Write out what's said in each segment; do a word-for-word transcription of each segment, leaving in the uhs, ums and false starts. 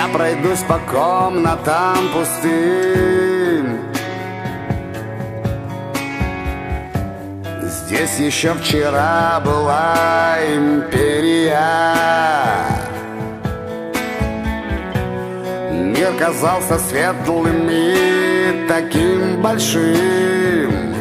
Я пройдусь по комнатам пустым. Здесь еще вчера была империя. Мир казался светлым и таким большим,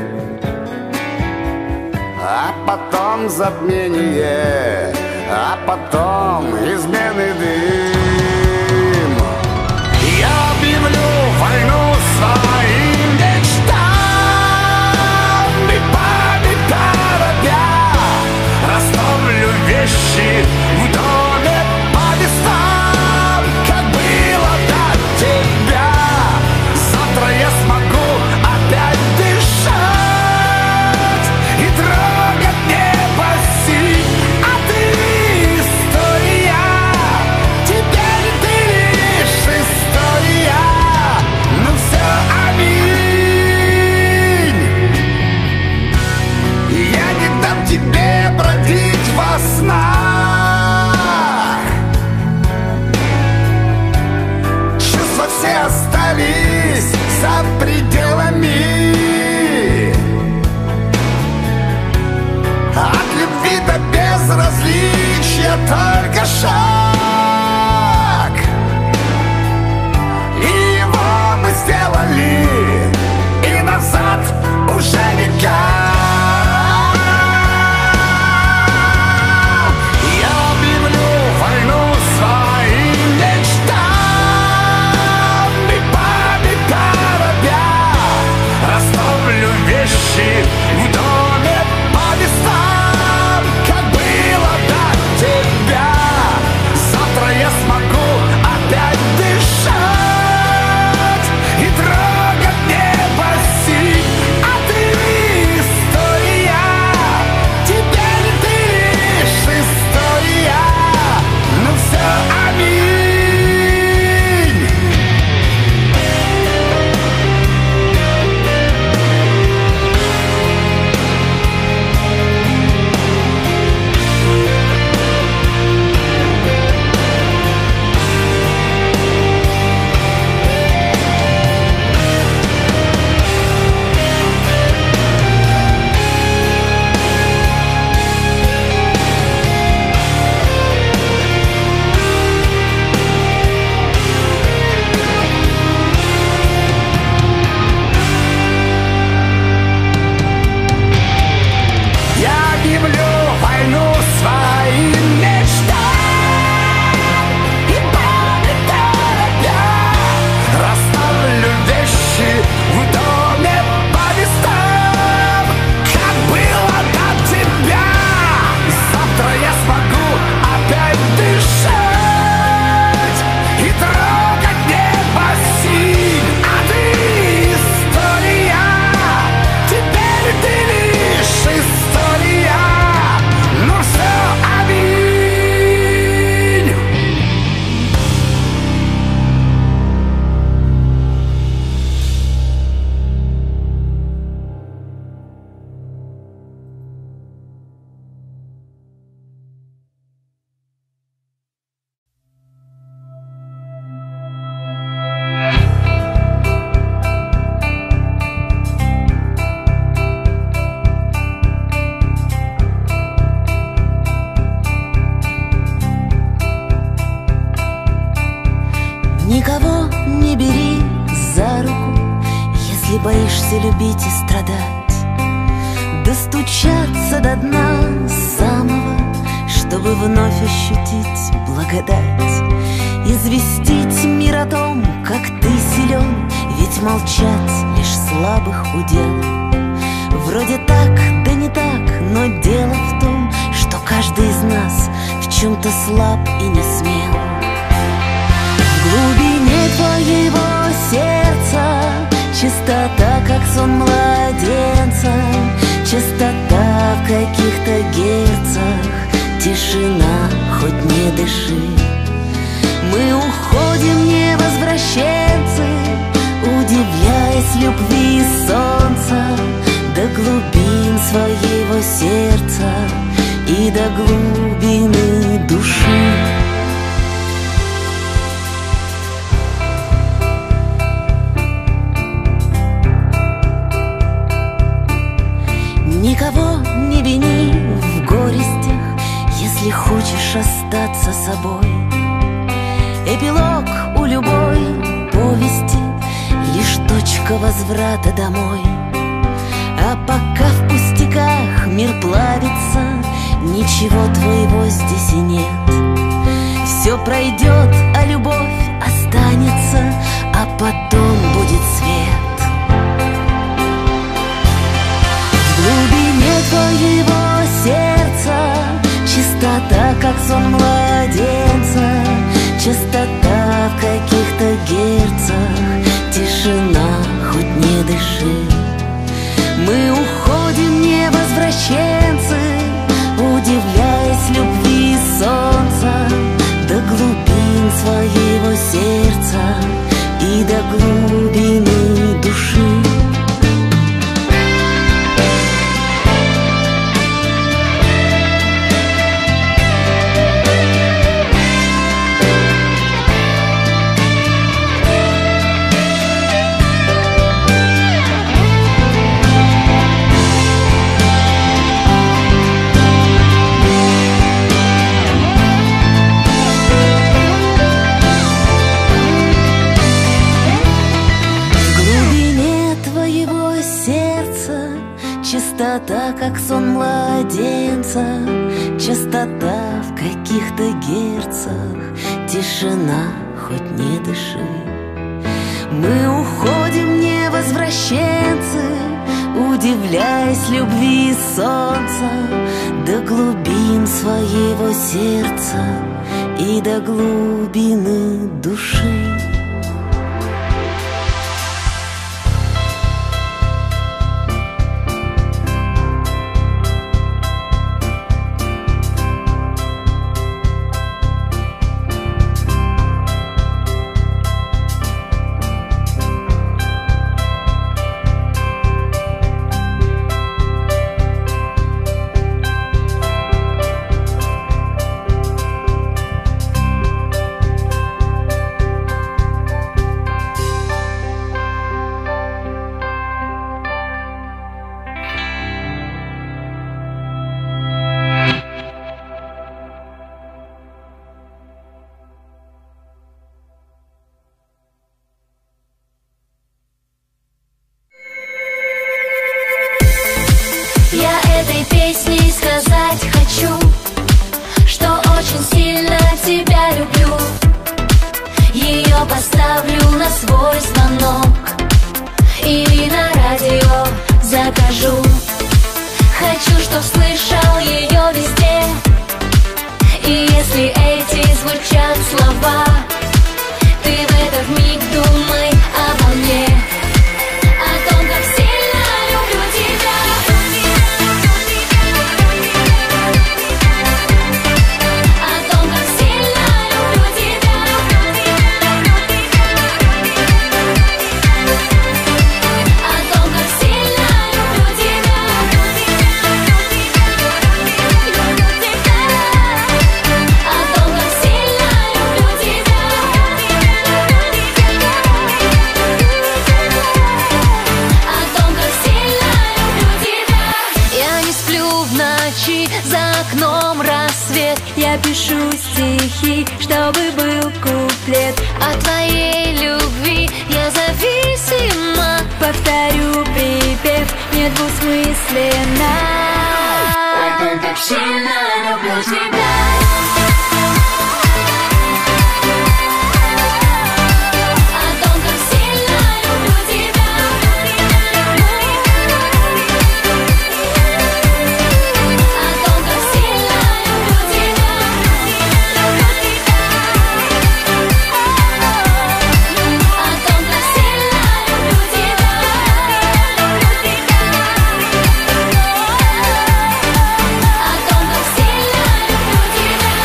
а потом затмение, а потом измены дым. Я объявлю войну своим мечтам и память торопя расставлю вещи в доме по местам, как было до тебя. Завтра я смогу опять дышать и трогать небо синь. А ты история, теперь ты лишь история. Ну все, аминь. Я не дам тебе бродить во снах. Чувства все остались за пределами. От любви до безразличия только шаг, и его мы сделали, и назад уже никак. Я объявлю войну своим мечтам и память торопя расставлю вещи в доме по местам, как было до тебя. Завтра я смогу опять дышать и трогать небо синь. А ты история, теперь ты лишь история. Ну все, аминь. Я объявлю войну своим мечтам и память торопя расставлю вещи в доме по местам, как было до тебя. Завтра я смогу опять дышать и трогать небо синь. А ты история, теперь ты лишь история. Ну все, аминь. Никого не бери за руку, если боишься любить и страдать. Достучаться до дна самого, чтобы вновь ощутить благодать. Известить мир о том, как ты силен, ведь молчать лишь слабых удел. Вроде так, да не так, но дело в том, что каждый из нас в чем-то слаб и не смел. В глубине твоего сердца чистота, как сон младенца, чистота в каких-то герцах, тишина, хоть не дыши. Мы уходим, не возвращенцы, удивляясь любви солнца до глубин своего сердца и до глубины души. если хочешь остаться собой. Эпилог у любой повести — лишь точка возврата домой. А пока в пустяках мир плавится, ничего твоего здесь и нет. Все пройдет, а любовь останется, а потом будет свет. В глубине твоего сердца чистота, как сон младенца, частота в каких-то герцах, тишина, хоть не дыши. Мы уходим, не возвращенцы, удивляясь любви солнца, до глубин своего сердца и до глубины души. Чистота, как сон младенца, частота в каких-то герцах, тишина, хоть не дыши. Мы уходим, не возвращенцы, удивляясь любви солнца, до глубин своего сердца и до глубины души. Поставлю на свой звонок или на радио закажу. Хочу, чтоб слышал ее везде. И если эти звучат слова, ты в этот миг думай обо мне, о том, как сильно люблю тебя. О том, как сильно люблю тебя. О том, как сильно люблю тебя. Люблю тебя. О том, как сильно люблю тебя. О том, как сильно люблю тебя. Я не сплю в ночи, за окном рассвет. Я пишу стихи, чтобы был куплет. От твоей любви я зависима. Повторю припев, не двусмысленно. О том, как сильно люблю тебя. О том, как сильно люблю тебя. О том, как сильно люблю тебя. Люблю тебя. О том, как сильно люблю тебя. Люблю тебя. О том, как сильно люблю тебя.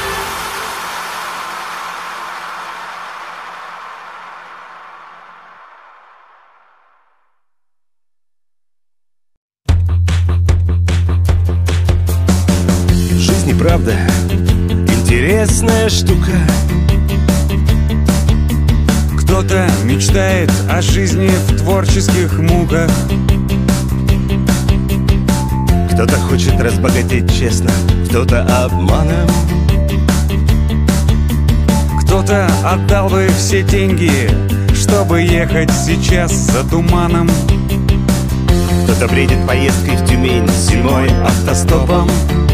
Жизнь и правда интересная штука. Кто-то мечтает о жизни в творческих муках, Кто-то хочет разбогатеть честно, кто-то обманом. Кто-то отдал бы все деньги, чтобы ехать сейчас за туманом. Кто-то бредит поездкой в Тюмень зимой автостопом.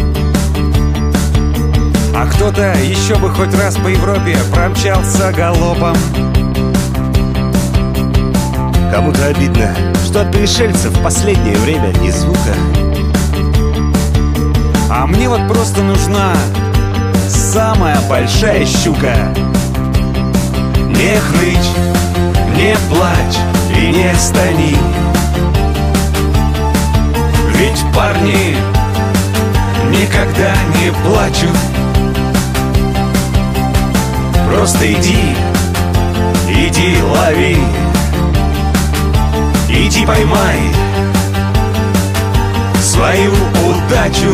А кто-то еще бы хоть раз по Европе промчался галопом. Кому-то обидно, что от пришельцев в последнее время ни звука. А мне вот просто нужна самая большая щука. Не хнычь, не плачь и не стани, ведь парни никогда не плачут. Просто иди, иди лови, иди поймай свою удачу.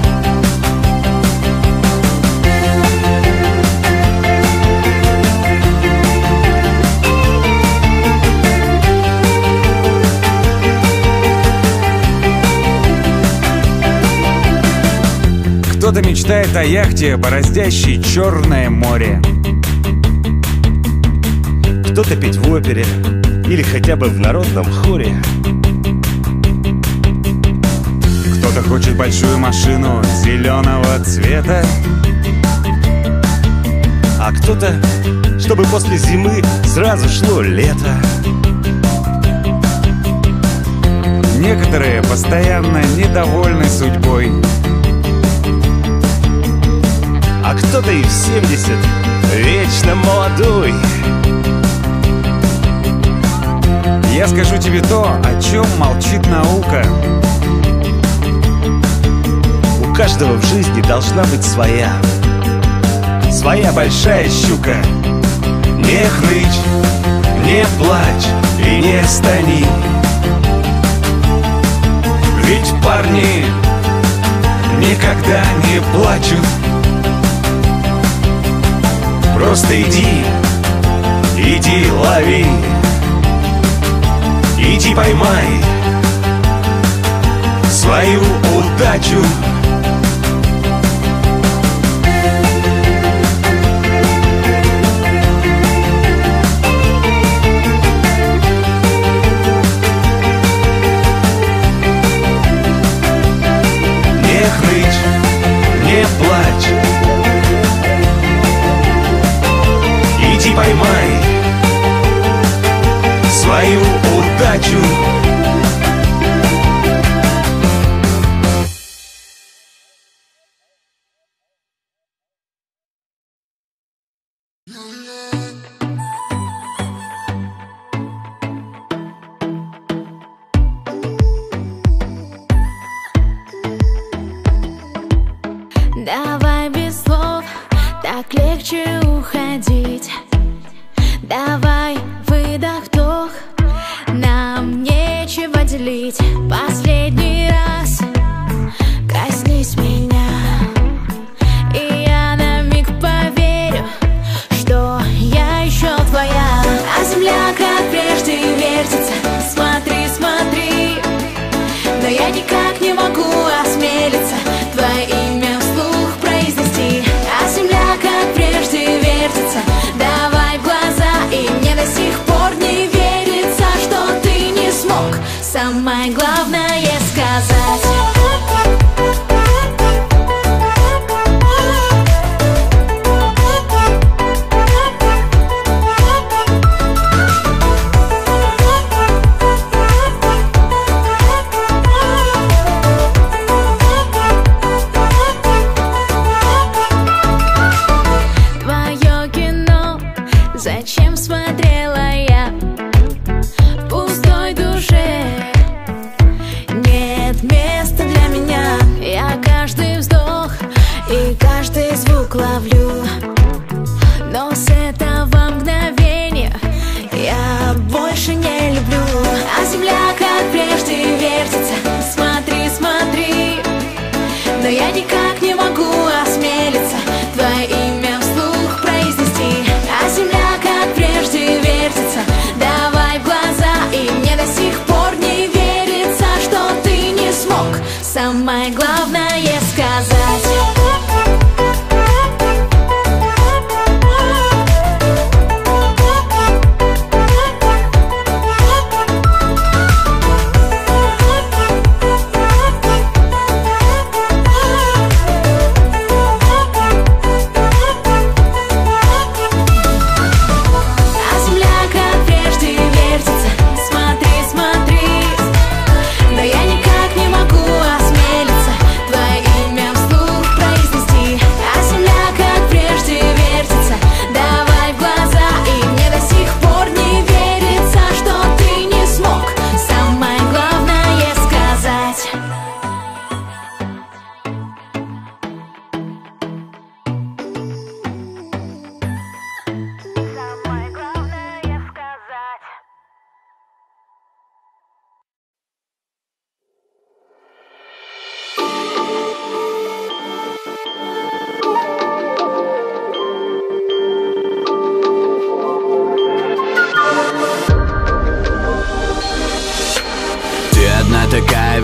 Кто-то мечтает о яхте, бороздящей Черное море. Кто-то петь в опере или хотя бы в народном хоре. Кто-то хочет большую машину зеленого цвета. А кто-то, чтобы после зимы сразу шло лето. Некоторые постоянно недовольны судьбой. А кто-то и в семьдесят вечно молодой. Я скажу тебе то, о чем молчит наука. У каждого в жизни должна быть своя, своя большая щука. Не хнычь, не плачь и не стани, ведь парни никогда не плачут. Просто иди, иди лови, иди поймай свою удачу. Не хнычь, не плачь, иди поймай свою удачу. Давай без слов, так легче уходить. Давай выдох-вдох, нам нечего делить. Последний раз коснись меня, и я на миг поверю, что я еще твоя. А земля как прежде вертится, смотри, смотри. Но я никак не могу осмелиться твое имя вслух произнести. А земля как прежде вертится, давай в глаза, и мне до сих пор не верится.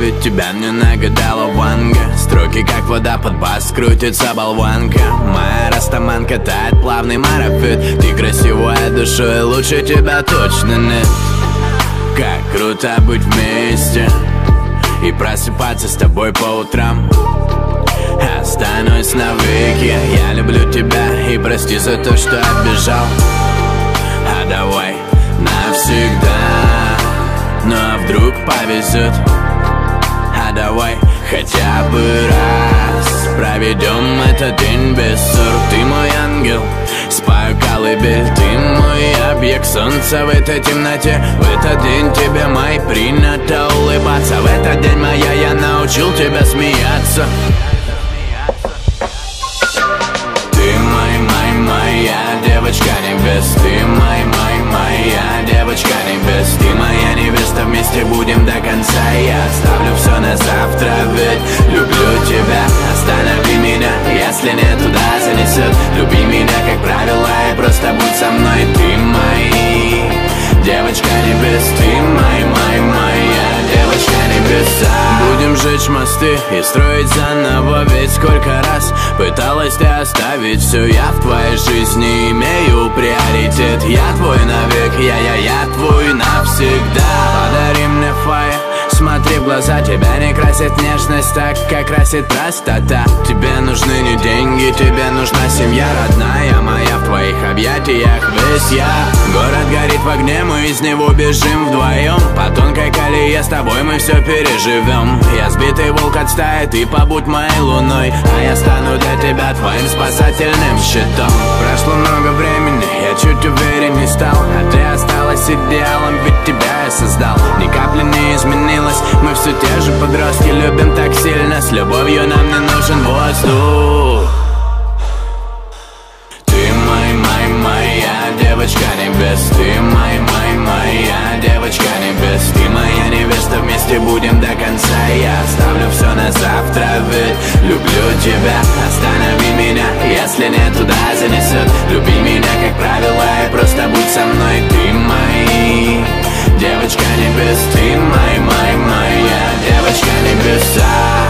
ведь тебя мне нагадала Ванга. Строки как вода под бас, крутится болванка. Моя растаманка тает плавный марафет. Ты красивая душой, лучше тебя точно нет. Как круто быть вместе и просыпаться с тобой по утрам. Останусь навеки, я люблю тебя и прости за то, что обижал. А давай навсегда, ну а вдруг повезет. А давай хотя бы раз проведем этот день без ссор. Ты мой ангел, спою колыбель, ты мой объект солнца в этой темноте. В этот день тебе, мой, принято улыбаться. В этот день, моя, я научил тебя смеяться. Ты мой, мой, моя девочка небес. Ты мой, мой, моя девочка небес. Ты моя невеста, вместе будем до конца. Я оставлю все на завтра, ведь люблю тебя. Останови меня, если не туда занесет. Люби меня, как правило, и просто будь со мной. Ты мой, девочка небес. Ты мой, мой, моя девочка небеса. Будем жечь мосты и строить заново. Ведь сколько раз пыталась ты оставить все. Я в твоей жизни имею приоритет. Я твой навек, я-я, я твой навсегда. Подари мне фаер, смотри в глаза. Тебя не красит нежность так, как красит простота. Тебе нужны не деньги, тебе нужна семья родная моя. В твоих объятиях весь я. Город горит в огне, мы из него бежим вдвоем. По тонкой колее с тобой мы все переживем. Я сбитый волк от стаи, ты побудь моей луной, а я стану для тебя твоим спасательным щитом. Прошло много времени, я чуть уверенней стал, а ты осталась идеалом, ведь тебя я создал. Ни капли не изменилось, мы все те же подростки. Любим так сильно, с любовью нам не нужен воздух. Ты мой, мой, моя девочка небес. Ты мой, мой, моя девочка небес. Ты моя невеста, вместе будем до конца. Я оставлю все на завтра, ведь люблю тебя. Останови меня, если не туда занесет. Люби меня, как правило, и просто будь со мной. Ты мой, девочка небес. Ты мой, мой, моя девочка небеса.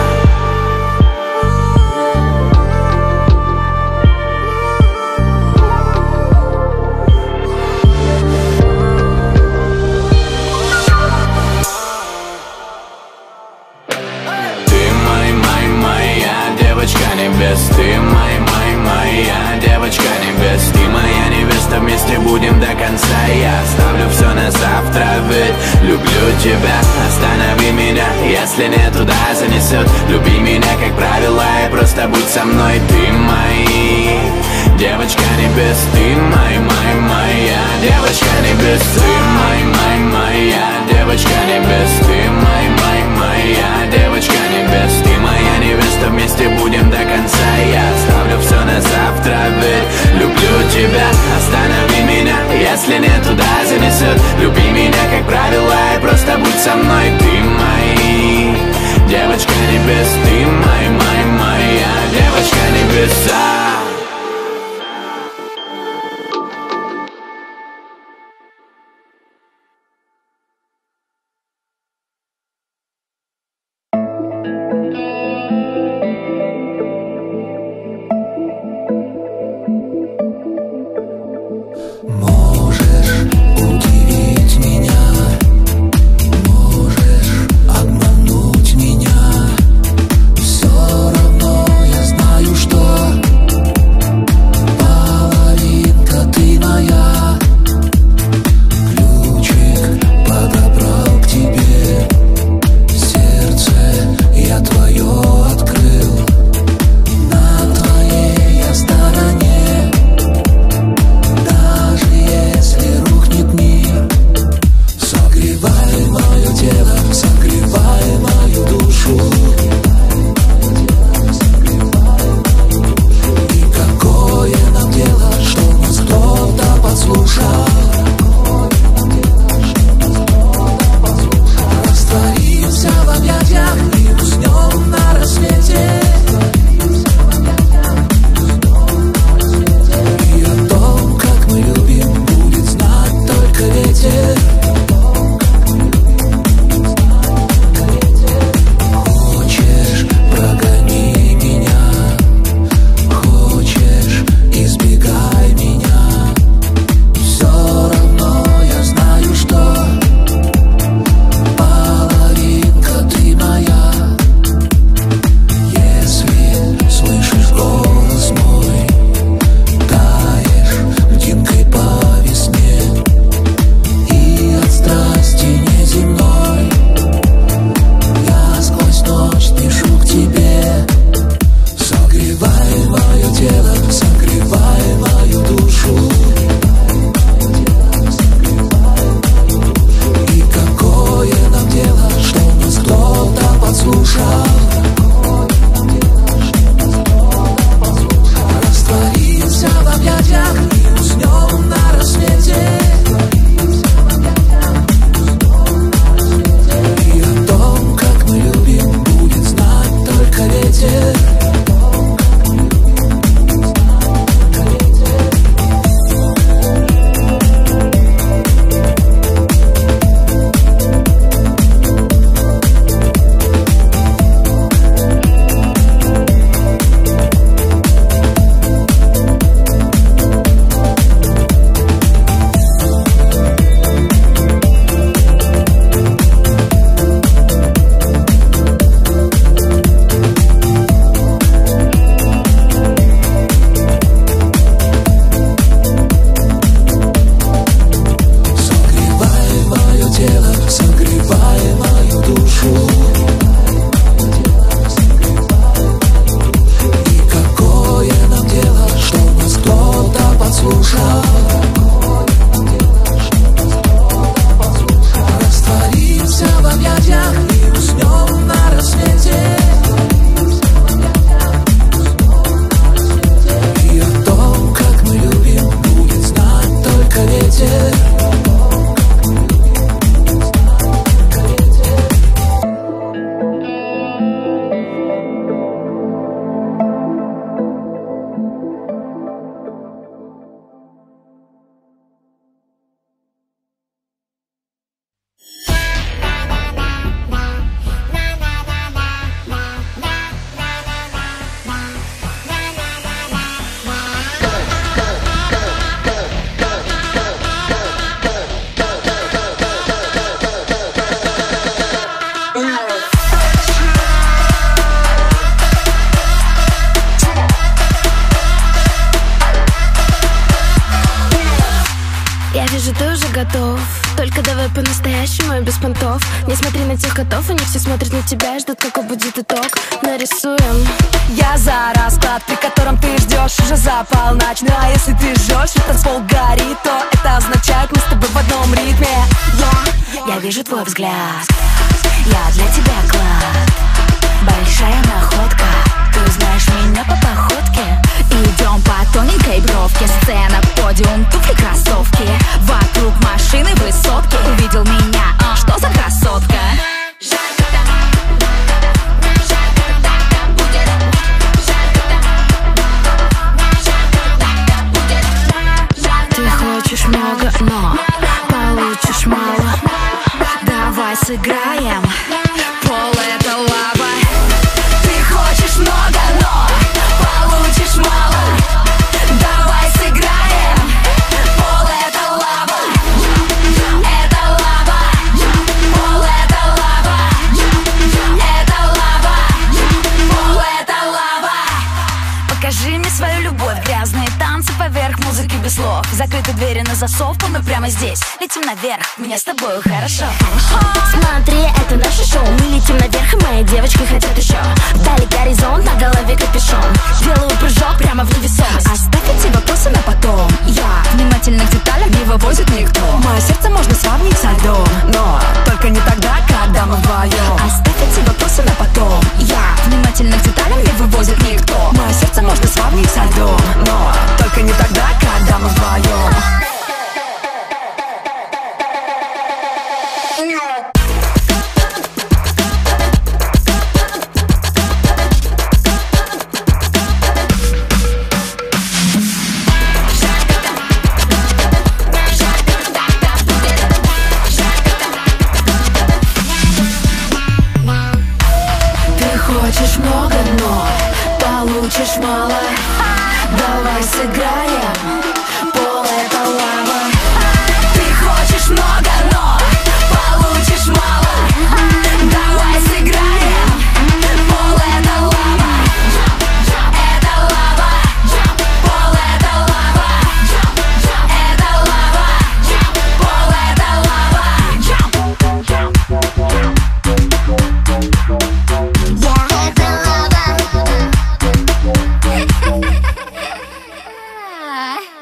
Ты мой, мой, моя девочка небес. Ты моя невеста, вместе будем до конца. Я оставлю все на завтра, ведь люблю тебя. Останови меня, если не туда занесет. Люби меня, как правило, и просто будь со мной. Ты мой, девочка небес. Ты мой, мой, моя девочка небес. Ты мой, мой, моя девочка небес. Ты мой, мой, моя девочка небес. Ты моя невеста, вместе будем до конца. Я оставлю все на завтра, ведь люблю тебя. Останови меня, если не туда занесет. Люби меня, как правило, и просто будь со мной. Ты мой, девочка небес. Ты мой, мой, моя девочка небеса. Все равно я знаю, что вижу, ты уже готов. Только давай по-настоящему и без понтов. Не смотри на тех котов, они все смотрят на тебя и ждут, какой будет итог. Нарисуем. Я за расклад, при котором ты ждешь уже за полночь. Ну а если ты жжешь и танцпол горит, то это означает, мы с тобой в одном ритме. Я, я вижу твой взгляд, я для тебя клад. Большая находка, ты узнаешь меня по походке. Идем по тоненькой бровке, сцена, подиум, туфли, кроссовки. Вокруг машины высотки, увидел меня, а что за красотка? Ты хочешь много, но получишь мало. Давай сыграем, пол это лава. Ты хочешь много, но получишь мало. Давай сыграем, пол это лава. Это лава, пол это лава. Это лава, пол это лава. Покажи мне свою любовь, грязные танцы поверх музыки без слов. Закрыты двери на засов, мы прямо здесь. Летим наверх, мне с тобой хорошо. Смотри, это наше шоу. Мы летим наверх, и мои девочки хотят еще. Вдали горизонт, на голове капюшон. Делаю прыжок прямо в невесомость. Оставь эти вопросы на потом. Я Внимательных деталях не вывозит никто. Мое сердце можно сравнить со льдом, но только не тогда, когда мы вдвоем. Оставь эти вопросы на потом. Я Внимательных деталях не вывозит никто. Мое сердце можно сравнить со льдом, но только не тогда, когда мы вдвоем. Хочешь много, но получишь мало. Давай сыграем, пол это лава. Ты хочешь много, но получишь мало. Давай сыграем, пол это лава. Это лава, пол это лава. Это лава, пол это лава. Ah.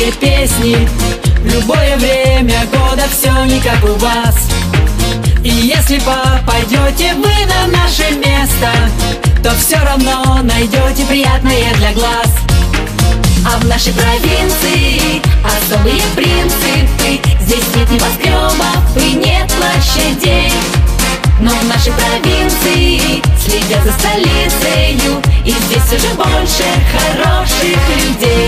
любимые песни. В любое время года все не как у вас. И если попадете вы на наше место, то все равно найдете приятное для глаз. А в нашей провинции особые принципы. Здесь нет небоскребов и нет площадей. Но в нашей провинции следят за столицею, и здесь уже больше хороших людей.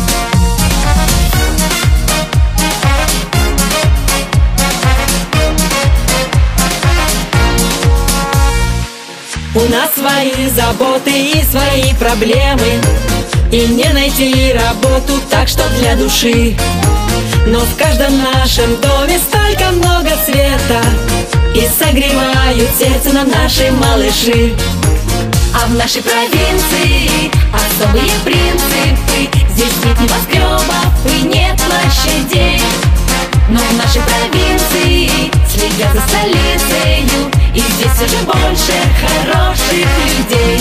У нас свои заботы и свои проблемы, и не найти работу так, что для души. Но в каждом нашем доме столько много света, и согревают сердце нам наши малыши. А в нашей провинции особые принципы. Здесь нет небоскребов и нет площадей. Но в нашей провинции следят за столицею, и здесь уже больше хороших людей.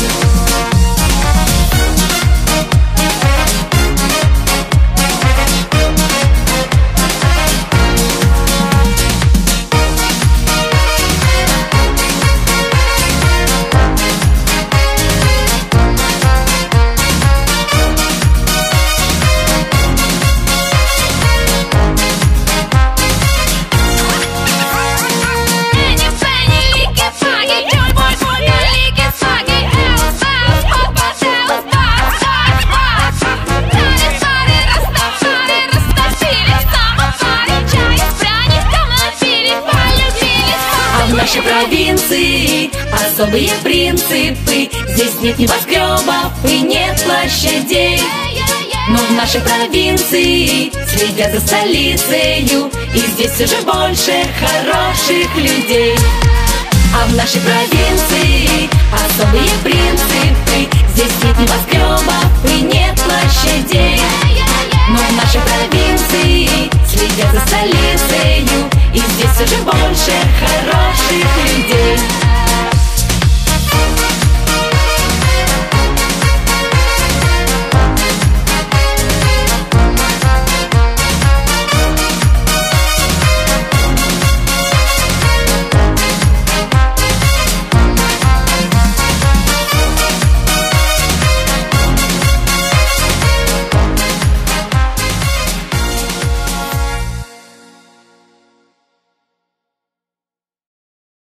В нашей провинции особые принципы. Здесь нет небоскребов и нет площадей. Но в нашей провинции следят за столицею, и здесь уже больше хороших людей. А в нашей провинции особые принципы. Здесь нет небоскребов и нет площадей. Но в нашей провинции следят за столицею, и здесь уже больше хороших